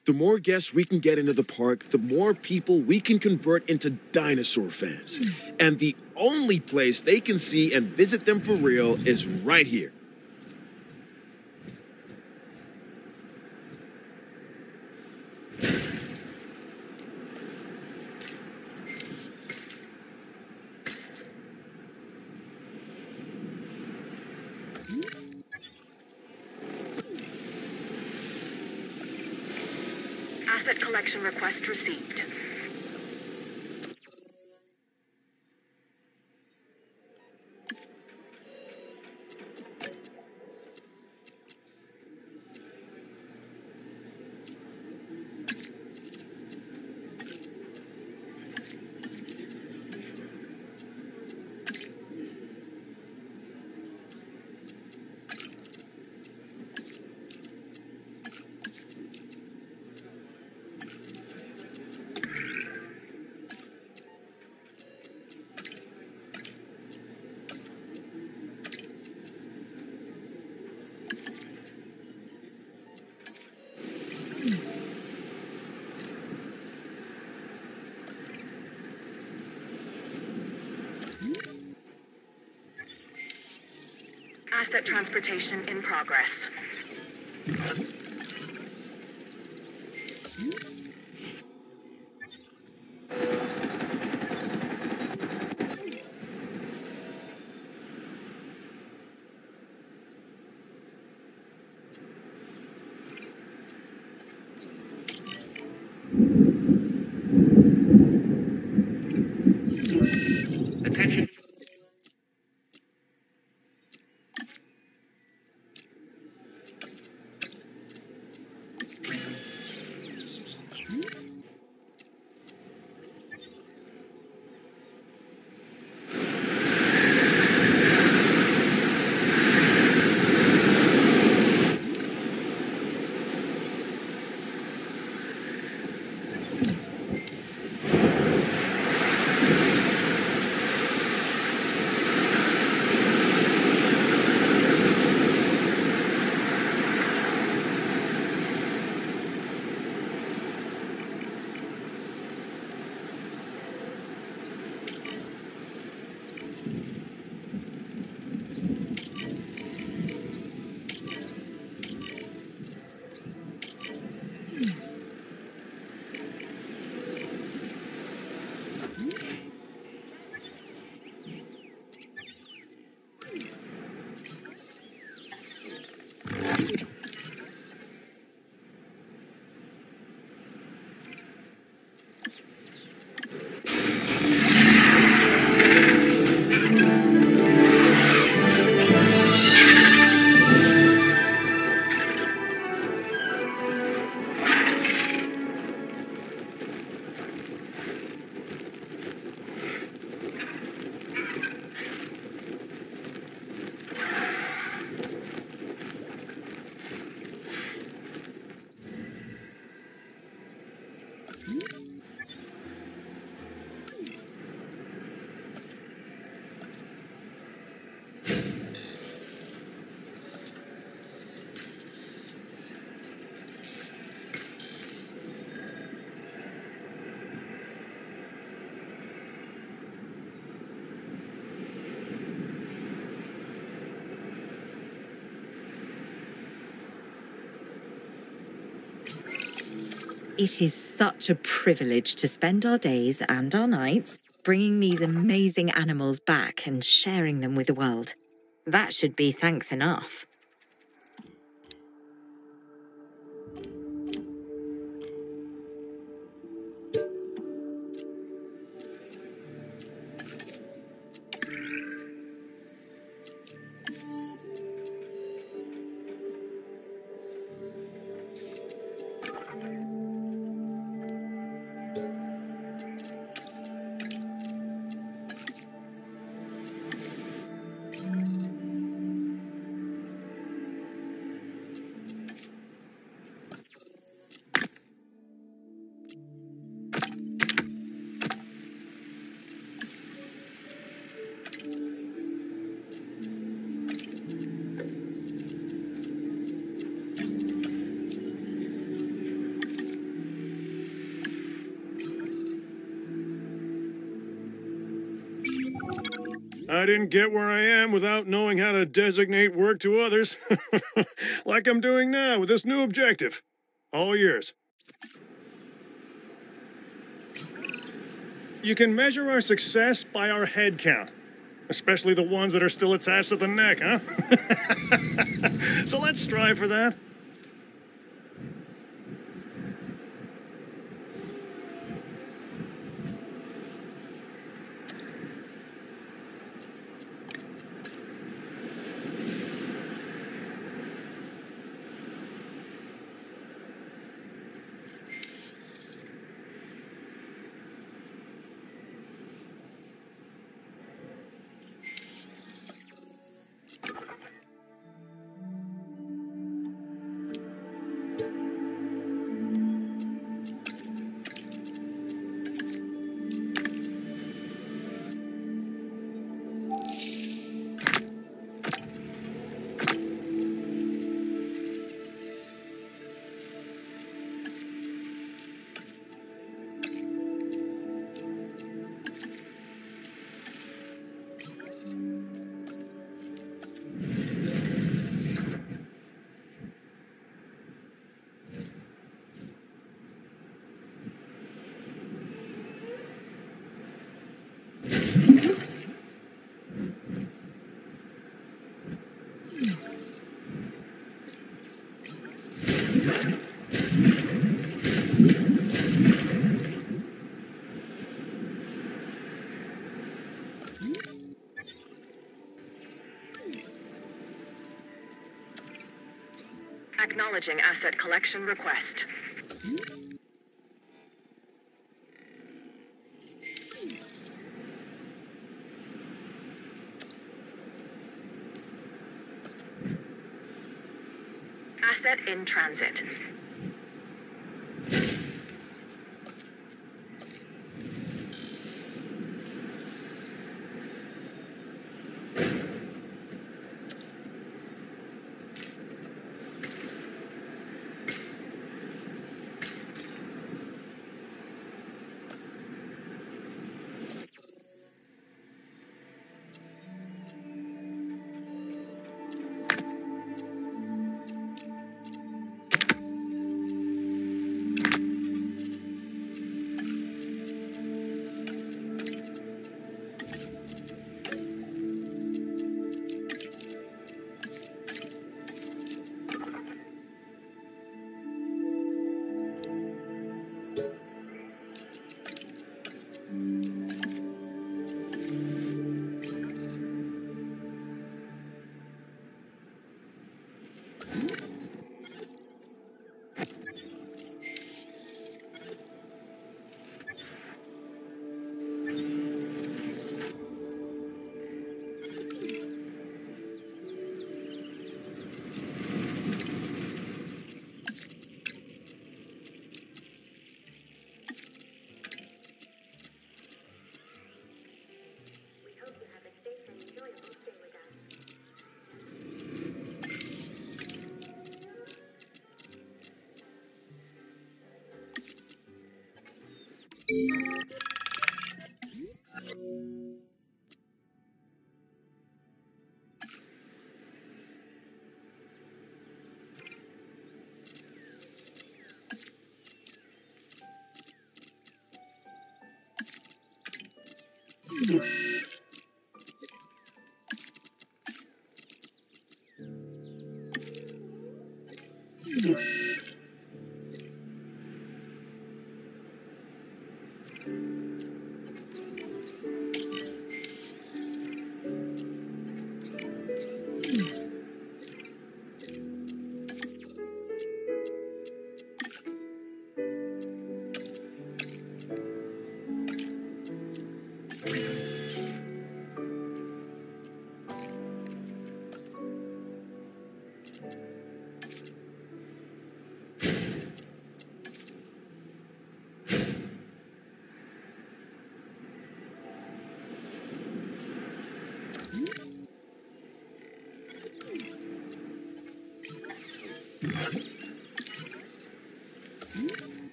The more guests we can get into the park, the more people we can convert into dinosaur fans. And the only place they can see and visit them for real is right here. Asset collection request received. Asset transportation in progress. Attention. It is such a privilege to spend our days and our nights bringing these amazing animals back and sharing them with the world. That should be thanks enough. I didn't get where I am without knowing how to designate work to others. Like I'm doing now with this new objective. All yours. You can measure our success by our head count. Especially the ones that are still attached to the neck, huh? So let's strive for that. Acknowledging asset collection request. Asset in transit.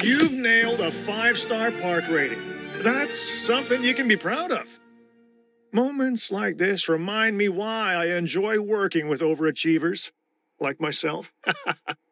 You've nailed a 5-star park rating. That's something you can be proud of. Moments like this remind me why I enjoy working with overachievers like myself.